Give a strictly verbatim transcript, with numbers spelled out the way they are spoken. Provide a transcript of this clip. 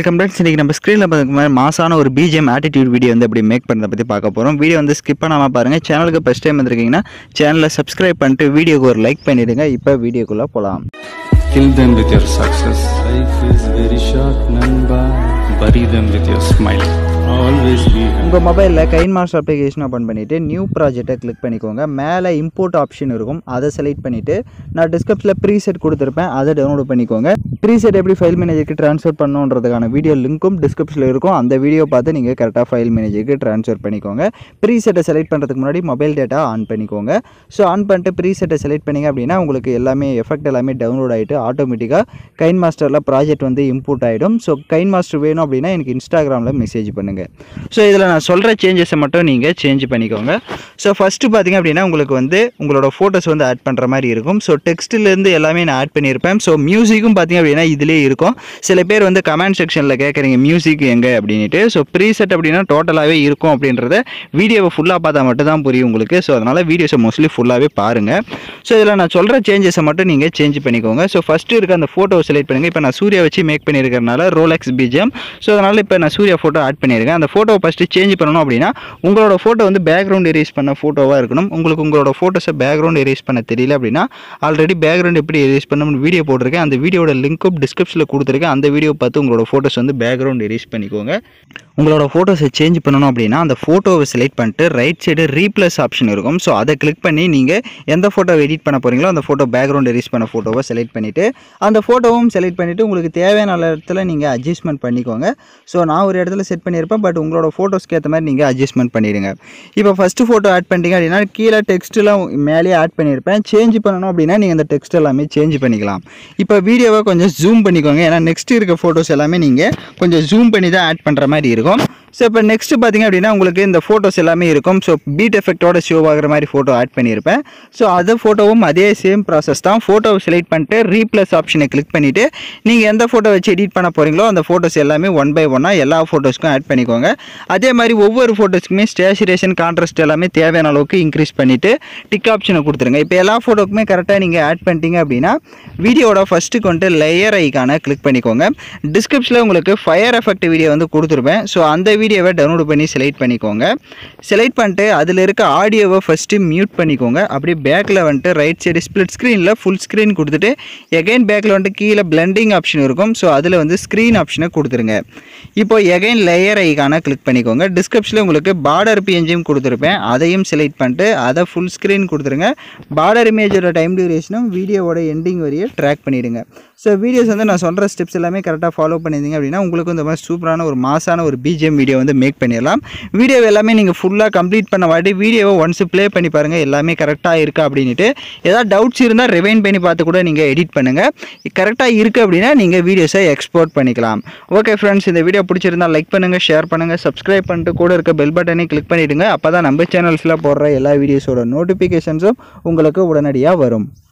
welcome friends. இன்னைக்கு நம்ம ஸ்கிரீன்ல பாத்தீங்கன்னா மாசான ஒரு B G M attitude video வந்து எப்படி மேக் பண்றத பத்தி பார்க்க போறோம். வீடியோ வந்து ஸ்கிப் பண்ணாம பாருங்க. சேனலுக்கு ஃபர்ஸ்ட் டைம் வந்திருக்கீங்கன்னா சேனலை சப்ஸ்கிரைப் பண்ணிட்டு வீடியோக்கு ஒரு லைக் பண்ணிடுங்க. இப்போ வீடியோக்குள்ள போலாம். Kill them with your success. Life is very short, namba. Bury them with your smile. Always be happy. உங்க மொபைல்ல கைன்மாஸ்டர் அப்ளிகேஷன் ஓபன் பண்ணிட்டு நியூ ப்ராஜெக்ட்டை கிளிக் பண்ணிக்கோங்க. மேலே இம்போர்ட் ஆப்ஷன் இருக்கும். அதை செலக்ட் பண்ணிட்டு நான் டிஸ்கிரிப்ஷன்ல ப்ரீசெட் கொடுத்திருப்பேன். அதை டவுன்லோட் பண்ணிக்கோங்க. ப்ரீசெட் எப்படி ஃபைல் மேனேஜருக்கு ட்ரான்ஸ்ஃபர் பண்ணணும்ன்றதுக்கான வீடியோ லிங்க்கும் டிஸ்கிரிப்ஷன்ல இருக்கும். அந்த வீடியோ பார்த்து நீங்க கரெக்ட்டா ஃபைல் மேனேஜருக்கு ட்ரான்ஸ்ஃபர் பண்ணிக்கோங்க. ப்ரீசெட்டை செலக்ட் பண்றதுக்கு முன்னாடி மொபைல் டேட்டா ஆன் பண்ணிக்கோங்க. ஸோ ஆன் பண்ணிட்டு ப்ரீசெட்டை செலக்ட் பண்ணீங்க அப்படின்னா உங்களுக்கு எல்லாமே எஃபெக்ட் எல்லாமே டவுன்லோட் ஆகிட்டு ஆட்டோமேட்டிக்காக கைன்மாஸ்டரில் ப்ராஜெக்ட் வந்து இம்போர்ட் ஆகிடும். ஸோ கைன்மாஸ்டர் வேணும் அப்படின்னா எனக்கு இன்ஸ்டாகிராமில் மெசேஜ் பண்ணுங்கள். ஸோ இதில் நான் சொல்கிற சேஞ்சஸை மட்டும் நீங்கள் சேஞ்ச் பண்ணிக்கோங்க. ஸோ ஃபஸ்ட்டு பார்த்தீங்க அப்படின்னா உங்களுக்கு வந்து உங்களோட ஃபோட்டோஸ் வந்து ஆட் பண்ணுற மாதிரி இருக்கும். ஸோ டெக்ஸ்ட்டிலேருந்து எல்லாமே நான் ஆட் பண்ணியிருப்பேன். ஸோ மியூசிக்கும் பார்த்தீங்க அப்படின்னா இதிலே இருக்கும். சில பேர் வந்து கமெண்ட் செக்ஷனில் கேட்குறீங்க மியூசிக் எங்கே அப்படின்ட்டு. ஸோ ப்ரீசெட் அப்படின்னா டோட்டலாகவே இருக்கும் அப்படின்றத வீடியோவை ஃபுல்லாக பார்த்தா மட்டும் தான் புரியும் உங்களுக்கு. ஸோ அதனால் வீடியோஸை மோஸ்ட்லி ஃபுல்லாகவே பாருங்கள். ஸோ இதில் நான் சொல்கிற சேஞ்சஸை மட்டும் நீங்கள் சேஞ்ச் பண்ணிக்கோங்க. ஸோ ஃபஸ்ட்டு இருக்க அந்த ஃபோட்டோவை செலக்ட் பண்ணுங்கள். இப்போ நான் சூர்யா வச்சு மேக் பண்ணியிருக்கிறனால Rolex B G M. So அதனால் இப்போ நான் சூர்யா ஃபோட்டோ ஆட் பண்ணியிருக்கேன். அந்த ஃபோட்டோவை ஃபஸ்ட்டு சேஞ்ச் பண்ணணும் அப்படின்னா உங்களோட ஃபோட்டோ வந்து பேக்ரவுண்ட் எரேஸ் பண்ண ஃபோட்டோவாக இருக்கணும். உங்களுக்கு உங்களோட ஃபோட்டோஸை பேக்ரவுண்ட் எரேஸ் பண்ண தெரியல அப்படின்னா ஆல்ரெடி பேக்ரவுண்ட் எப்படி எரேஸ் பண்ணணும்னு வீடியோ போட்டிருக்கேன். அந்த வீடியோட லிங்க்கும் டிஸ்கிரிப்ஷனில் கொடுத்துருக்கேன். அந்த வீடியோ பார்த்து உங்களோட ஃபோட்டோஸ் வந்து பேக்ரவுண்ட் எரேஸ் பண்ணிக்கோங்க. உங்களோட ஃபோட்டோஸை சேஞ்ச் பண்ணணும் அப்படின்னா அந்த ஃபோட்டோவை செலக்ட் பண்ணிட்டு ரைட் சைடு ரீப்ளேஸ் ஆப்ஷன் இருக்கும். ஸோ அதை கிளிக் பண்ணி நீங்கள் எந்த ஃபோட்டோவை எடிட் பண்ண போகிறீங்களோ அந்த ஃபோட்டோ பேக்ரவுண்ட் எரேஸ் பண்ண ஃபோட்டோவை செலக்ட் பண்ணிவிட்டு அந்த ஃபோட்டோவும் செலக்ட் பண்ணிவிட்டு உங்களுக்கு தேவையான இடத்துல நீங்கள் அட்ஜஸ்ட்மெண்ட் பண்ணிக்கோங்க. ஸோ நான் ஒரு இடத்துல செட் பண்ணியிருப்பேன். பட் உங்களோட ஃபோட்டோஸ்க்கு ஏற்ற மாதிரி நீங்கள் அட்ஜஸ்ட்மெண்ட் பண்ணிடுங்க. இப்போ ஃபஸ்ட்டு ஃபோட்டோ ஆட் பண்ணிட்டீங்க அப்படின்னா கீழே டெக்ஸ்ட்லாம் மேலேயே ஆட் பண்ணியிருப்பேன். சேஞ்ச் பண்ணணும் அப்படின்னா நீங்கள் அந்த டெக்ஸ்ட் எல்லாமே சேஞ்ச் பண்ணிக்கலாம். இப்போ வீடியோவை கொஞ்சம் ஜூம் பண்ணிக்கோங்க. ஏன்னா நெக்ஸ்ட் இருக்க ஃபோட்டோஸ் எல்லாமே நீங்கள் கொஞ்சம் ஜூம் பண்ணி தான் ஆட் பண்ணுற மாதிரி இருக்கும். ஸோ இப்போ நெக்ஸ்ட் பார்த்தீங்க அப்படின்னா உங்களுக்கு இந்த ஃபோட்டோஸ் எல்லாமே இருக்கும். ஸோ பீட் எஃபெக்டோட ஷோ ஆகிற மாதிரி ஃபோட்டோ ஆட் பண்ணியிருப்பேன். ஸோ அது ஃபோட்டோவும் அதே சேம் ப்ராசஸ் தான். ஃபோட்டோவை செலக்ட் பண்ணிட்டு ரீப்ளேஸ் ஆப்ஷனை கிளிக் பண்ணிவிட்டு நீங்கள் எந்த ஃபோட்டோ வச்சு எடிட் பண்ண போகிறீங்களோ அந்த ஃபோட்டோஸ் எல்லாமே ஒன் பை ஒன்னாக எல்லா ஃபோட்டோஸ்க்கும் ஆட் பண்ணிக்கோங்க. அதே மாதிரி ஒவ்வொரு ஃபோட்டோஸ்க்குமே ஸ்டேச்சுரேஷன் கான்ட்ராஸ்ட் எல்லாமே தேவையான அளவுக்கு இன்க்ரீஸ் பண்ணிவிட்டு டிக் ஆப்ஷனை கொடுத்துருங்க. இப்போ எல்லா ஃபோட்டோக்குமே கரெக்டாக நீங்கள் ஆட் பண்ணிட்டீங்க அப்படின்னா வீடியோட ஃபஸ்ட்டு கொண்டு லேயர் ஐக்கானை கிளிக் பண்ணிக்கோங்க. டிஸ்கிரிப்ஷனில் உங்களுக்கு ஃபயர் எஃபெக்ட் வீடியோ வந்து கொடுத்துருப்பேன். ஸோ அந்த வீடியோவை டவுன்லோட் பண்ணி செலக்ட் பண்ணிக்கோங்க. செலக்ட் பண்ணிட்டு அதில் இருக்க ஆடியோவை ஃபஸ்ட்டு மியூட் பண்ணிக்கோங்க. அப்படியே பேக்கில் வந்துட்டு ரைட் சைடு ஸ்ப்ளிட் ஸ்க்ரீனில் ஃபுல் ஸ்க்ரீன் கொடுத்துட்டு எகைன் பேக்கில் வந்துட்டு கீழே பிளெண்டிங் ஆப்ஷன் இருக்கும். ஸோ அதில் வந்து ஸ்க்ரீன் ஆப்ஷனை கொடுத்துருங்க. இப்போ எகைன் லேயர் ஐக்கானை கிளிக் பண்ணிக்கோங்க. டிஸ்கிரிப்ஷனில் உங்களுக்கு பார்டர் பிஎன்ஜியும் கொடுத்துருப்பேன். அதையும் செலக்ட் பண்ணிட்டு அதை ஃபுல் ஸ்க்ரீன் கொடுத்துருங்க. பார்டர் இமேஜோட டைம் டியூரேஷனும் வீடியோவோட எண்டிங் வரையை ட்ராக் பண்ணிவிடுங்க. ஸோ வீடியோஸ் வந்து நான் சொல்கிற ஸ்டெப்ஸ் எல்லாமே கரெக்டாக ஃபாலோ பண்ணியிருந்தீங்க அப்படின்னா உங்களுக்கு இந்த மாதிரி சூப்பரான ஒரு மாசான ஒரு B G M வீடியோ வந்து மேக் பண்ணிடலாம். வீடியோ எல்லாமே நீங்கள் ஃபுல்லாக கம்ப்ளீட் பண்ண வாட்டி வீடியோவை ஒன்ஸ் ப்ளே பண்ணி பாருங்கள் எல்லாமே கரெக்டாக இருக்கா அப்படின்ட்டு. ஏதாவது டவுட்ஸ் இருந்தால் ரிவைண்ட் பண்ணி பார்த்து கூட நீங்கள் எடிட் பண்ணுங்கள். கரெக்டாக இருக்குது அப்படின்னா நீங்கள் வீடியோஸை எக்ஸ்போர்ட் பண்ணிக்கலாம். ஓகே ஃப்ரெண்ட்ஸ், இந்த வீடியோ பிடிச்சிருந்தால் லைக் பண்ணுங்கள், ஷேர் பண்ணுங்கள், சப்ஸ்கிரைப் பண்ணிட்டு கூட இருக்க பெல் பட்டனை கிளிக் பண்ணிவிடுங்க. அப்போ தான் நம்ம சேனல்ஸில் போடுற எல்லா வீடியோஸோட நோட்டிஃபிகேஷன்ஸும் உங்களுக்கு உடனடியாக வரும்.